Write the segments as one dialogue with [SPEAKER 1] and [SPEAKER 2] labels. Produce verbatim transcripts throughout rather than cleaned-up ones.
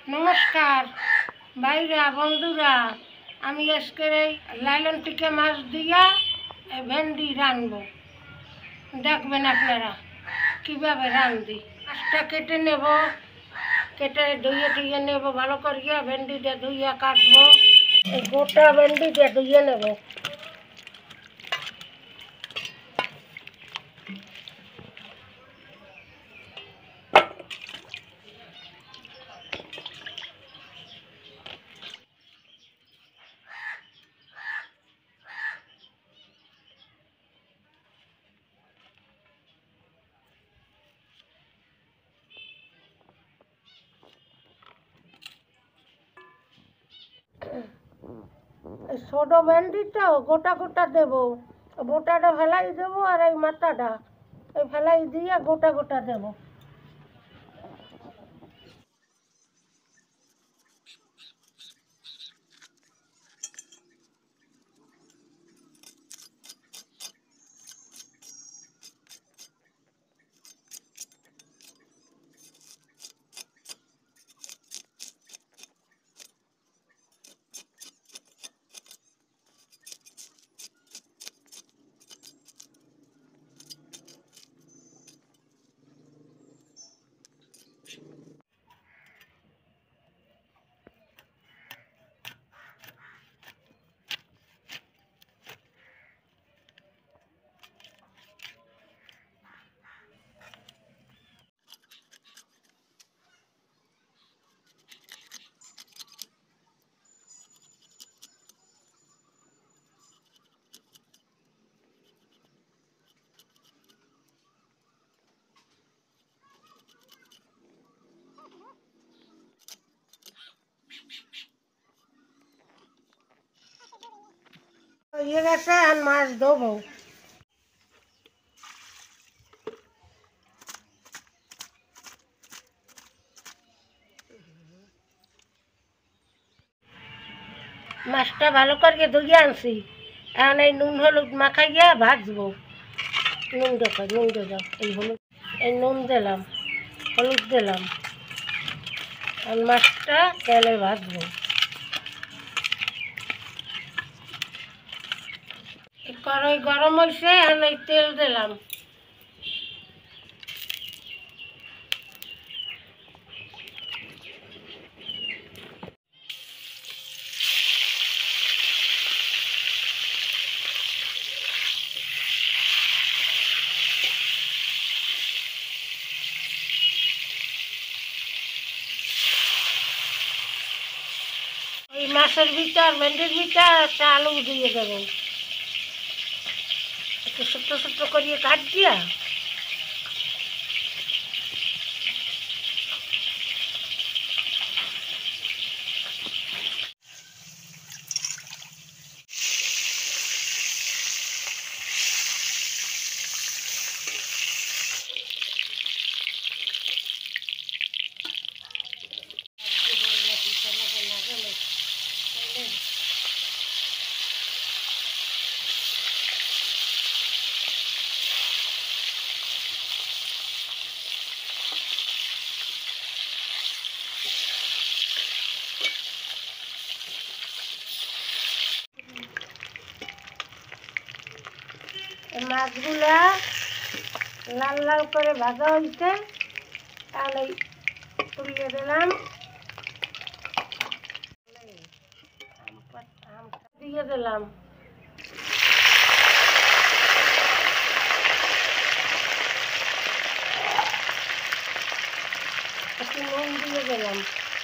[SPEAKER 1] নমস্কার ভাইরা বন্ধুরা, আমি আজকের এই লাইলন টিকা মাছ দিয়া এই ভেন্ডি রানবো। দেখবেন আপনারা কীভাবে রান্ধি। মাছটা কেটে নেব, কেটে ধুয়ে টুয়ে নেব ভালো করিয়া। ভেন্ডিটা ধুইয়া কাটবো, এই গোটা ভেন্ডিটা ধুয়ে নেব। এই ছোট ভেন্ডিটাও গোটা গোটা দেবো, গোটাটা ফেলাই দেবো, আর এই মাথাটা এই ফেলাই দিয়ে গোটা গোটা দেবো। হয়ে গেছে, আর মাছ দেবো। মাছটা ভালো করে ধুয়ে আনছি, এখন এই নুন হলুদ মাখাইয়া ভাজবো। নুন দেখো, নুন দিলাম, এই হলুদ, এই নুন দিলাম, হলুদ দিলাম, আর মাছটা তেলে ভাজবো। কড়াই গরম হয়েছে, এখন এই তেল দিলাম। এই মাছের ভিতর, ভেন্ডির ভিতর একটা আলু দিয়ে দেবো, একটু ছোট্ট ছোট্ট করিয়ে কাট দিয়া। মাছগুলা লাল লাল করে ভাজা হয়েছে, তাহলে তুলিয়ে দিলাম, দিয়ে দিলাম। একটু নুন দিয়ে দিলাম।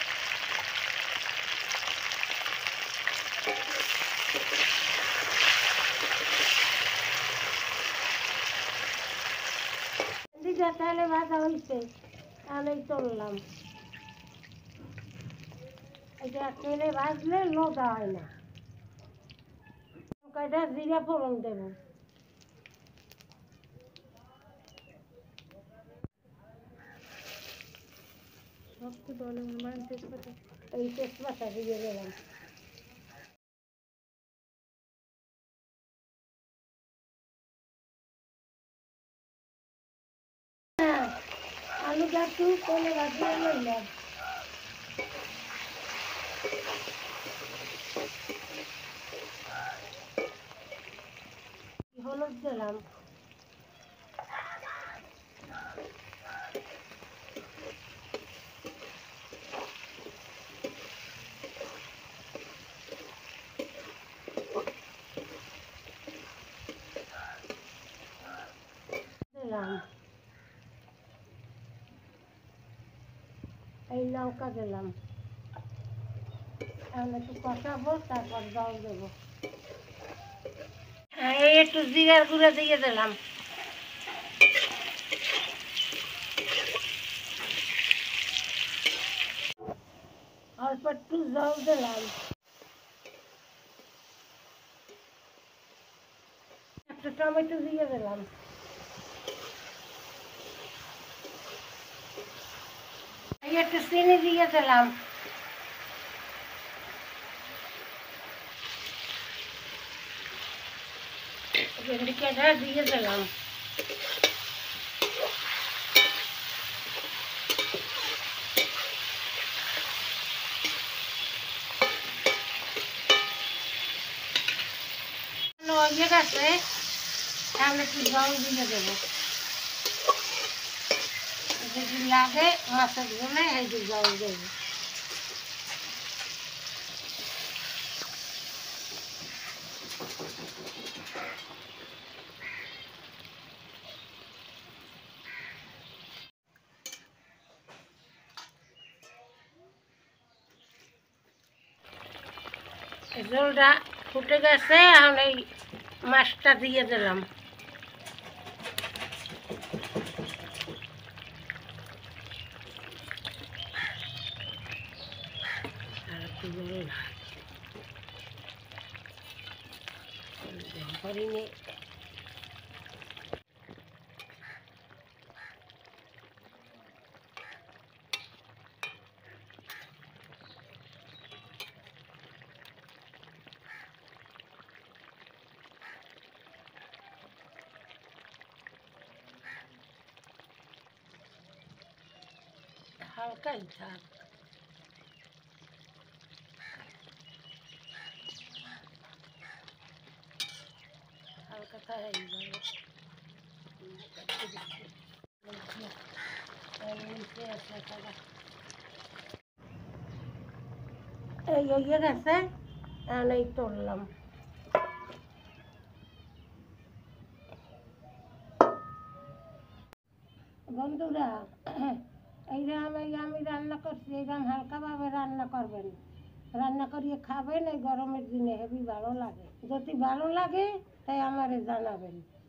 [SPEAKER 1] তাহলে ভাজা হয়েছে, তাহলেই তুললাম। এটা তেলে ভাজলে লোদা হয় না। কয়টা জিরা ফোড়ন দেব, এই তেজপাতা দিয়ে দিলাম। আলুটা একটু তেলে ভাজিয়ে নিলাম। এই লঙ্কা দিলাম, এখন একটু কষাবো, তারপর জল দেবো। এই একটু জিরার গুঁড়ো দিয়ে দিলাম, অল্প একটু জল দিলাম, একটা টমেটো দিয়ে দিলাম, এই একটু চিনি দিয়ে দিলাম, ভেন্ডি কাটা দিয়ে দিলাম, হয়ে গেছে, তাহলে একটু জল দিয়ে দেবো, যদি লাগে মাছের ঝোলে এই যে জল দেবো। ঝোলটা ফুটে গেছে, এখন এই মাছটা দিয়ে দিলাম, আর একটু জল করিনি। হালকাই থাক, হালকা থাক, এই হয়ে গেছে, এখন এই তুললাম। বন্ধুরা, এইরকম এই আমি রান্না করছি, এইরকম হালকাভাবে রান্না করবেন, রান্না করিয়ে খাবেন, এই গরমের দিনে হেবি ভালো লাগে। যদি ভালো লাগে তাই আমারে জানাবেন।